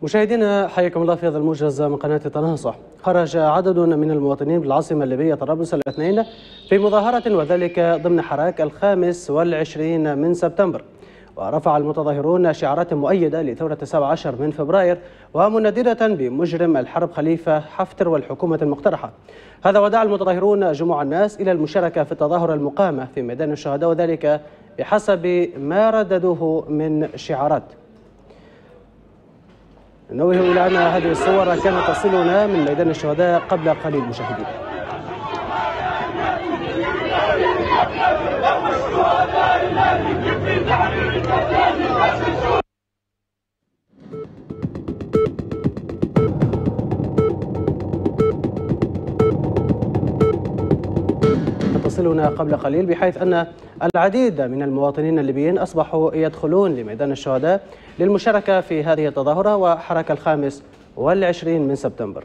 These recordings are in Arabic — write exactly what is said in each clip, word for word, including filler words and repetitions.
مشاهدينا حياكم الله في هذا الموجز من قناة تناصح. خرج عدد من المواطنين بالعاصمة الليبية طرابلس الاثنين في مظاهرة وذلك ضمن حراك الخامس والعشرين من سبتمبر، ورفع المتظاهرون شعارات مؤيدة لثورة السابع عشر من فبراير ومنددة بمجرم الحرب خليفة حفتر والحكومة المقترحة. هذا ودعا المتظاهرون جموع الناس إلى المشاركة في التظاهر المقامة في ميدان الشهداء، وذلك بحسب ما رددوه من شعارات. ننوه إلى أن هذه الصور كانت تصلنا من ميدان الشهداء قبل قليل مشاهدين. تصلنا قبل قليل بحيث أن العديد من المواطنين الليبيين أصبحوا يدخلون لميدان الشهداء للمشاركة في هذه التظاهرة وحركة الخامس والعشرين من سبتمبر.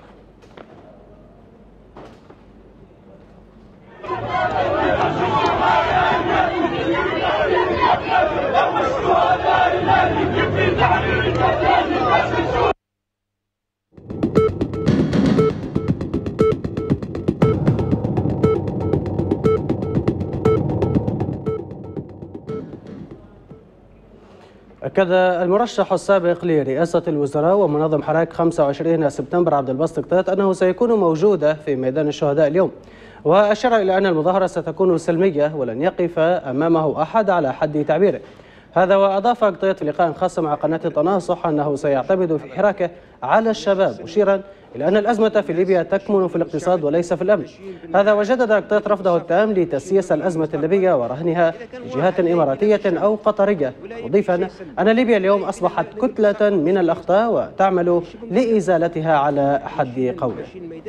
أكد المرشح السابق لرئاسة الوزراء ومنظم حراك خمسة وعشرين سبتمبر عبد الباسط قطيط أنه سيكون موجودا في ميدان الشهداء اليوم، وأشار إلى أن المظاهرة ستكون سلمية ولن يقف أمامه أحد على حد تعبيره. هذا وأضاف قطيط في لقاء خاص مع قناة التناصح أنه سيعتمد في حراكه على الشباب، مشيرا إلى أن الأزمة في ليبيا تكمن في الاقتصاد وليس في الأمن. هذا وجدد قطيط رفضه التام لتسييس الأزمة الليبية ورهنها لجهات إماراتية أو قطرية، مضيفا أن ليبيا اليوم أصبحت كتلة من الأخطاء وتعمل لإزالتها على حد قوله.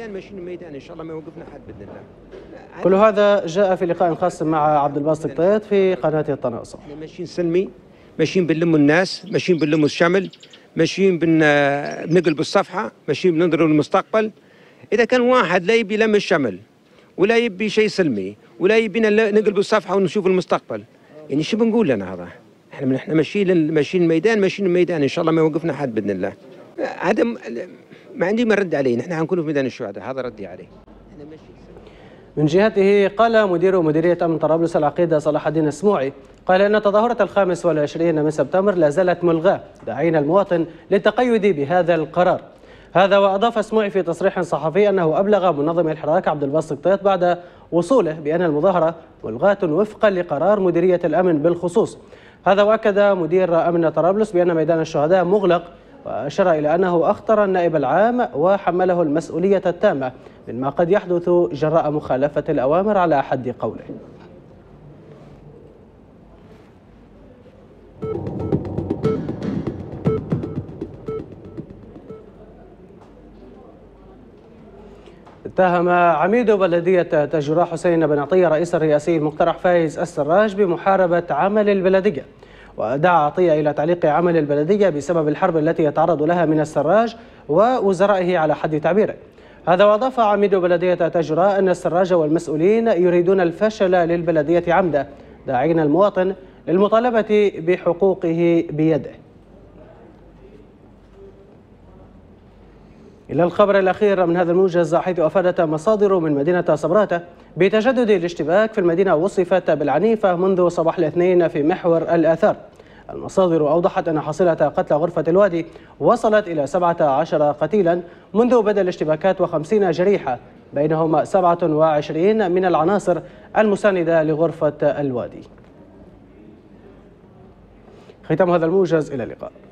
كل هذا جاء في لقاء خاص مع عبد الباسط قطيط في قناة التناصح. ماشيين سلمي، ماشيين بنلموا الناس، ماشيين بنلموا الشمل، ماشيين بنقلب الصفحة، ماشيين بننظروا للمستقبل. إذا كان واحد لا يبي لم الشمل ولا يبي شيء سلمي ولا يبينا نقلب الصفحة ونشوف المستقبل، يعني شو بنقول لنا هذا؟ احنا احنا ماشيين ماشيين الميدان، ماشيين الميدان، إن شاء الله ما يوقفنا حد بإذن الله. هذا ما عندي ما رد عليه، نحن حنكون في ميدان الشهداء، هذا ردي عليه. من جهته قال مدير مديرية أمن طرابلس العقيدة صلاح الدين السموعي، قال إن تظاهرة الخامس والعشرين من سبتمبر لا زالت ملغاة، داعين المواطن للتقيد بهذا القرار. هذا وأضاف السموعي في تصريح صحفي أنه أبلغ منظم الحراك عبد الباسط قطيط بعد وصوله بأن المظاهرة ملغاة وفقا لقرار مديرية الأمن بالخصوص. هذا وأكد مدير أمن طرابلس بأن ميدان الشهداء مغلق، وأشار إلى أنه أخطر النائب العام وحمله المسؤولية التامة مما قد يحدث جراء مخالفة الأوامر على حد قوله. اتهم عميد بلدية تاجورا حسين بن عطية رئيس الرئاسي المقترح فايز السراج بمحاربة عمل البلدية، ودعا عطية إلى تعليق عمل البلدية بسبب الحرب التي يتعرض لها من السراج ووزرائه على حد تعبيره. هذا وأضاف عميد بلدية تاجورا أن السراج والمسؤولين يريدون الفشل للبلدية عمدا، داعين المواطن للمطالبة بحقوقه بيده. إلى الخبر الأخير من هذا الموجز، حيث أفادت مصادر من مدينة صبراتة بتجدد الاشتباك في المدينة وصفت بالعنيفة منذ صباح الاثنين في محور الآثار. المصادر أوضحت أن حصيلة قتلى غرفة الوادي وصلت إلى سبعة عشر قتيلا منذ بدء الاشتباكات وخمسين جريحة، بينهم سبعة وعشرين من العناصر المساندة لغرفة الوادي. ختام هذا الموجز، إلى اللقاء.